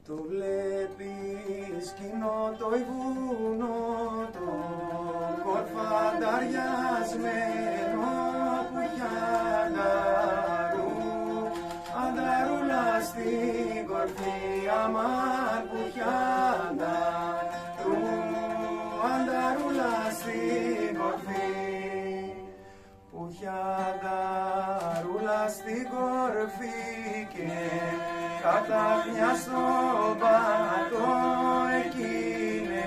Το βλέπεις κοινό το βουνό, το κορφανταριασμένο που έχει ανταρούλα στην κορφή, αμάν που έχει ανταρούλα στην κορφή, που έχει ανταρούλα στην κορφή και κατάχνια στο πάτο εκείνε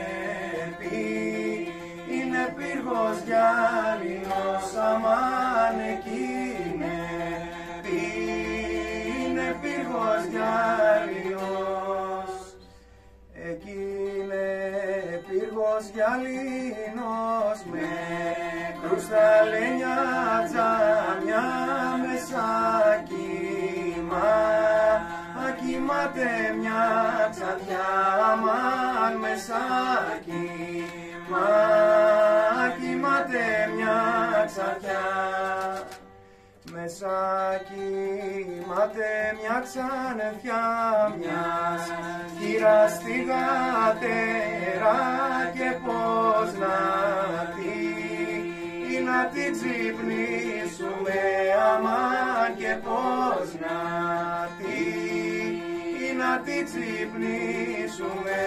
είναι πύργος γυάλινος, αμάν εκείνε είναι πύργος γυάλινος, εκείνε πύργος γυάλινος με κρουσταλένια τζάμια μέσα κοιμάται μια ξαδιά, αμάν μέσα κοιμάται μια ξαδιά, μέσα κοιμάται μια ξανθιά μιας χείρας στη γατέρα και πώς να την ξυπνήσουμε, αμάν και πώς να την ξυπνήσουμε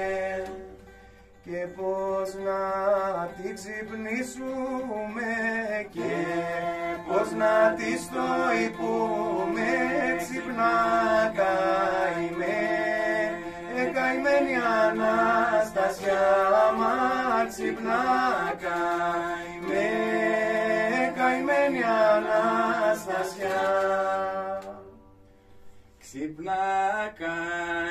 και πώς να την ξυπνήσουμε και πώς να της το υπούμε, ξυπνά καημένη Αναστασία, αμάν ξυπνά καημένη Αναστασία. Ξυπνά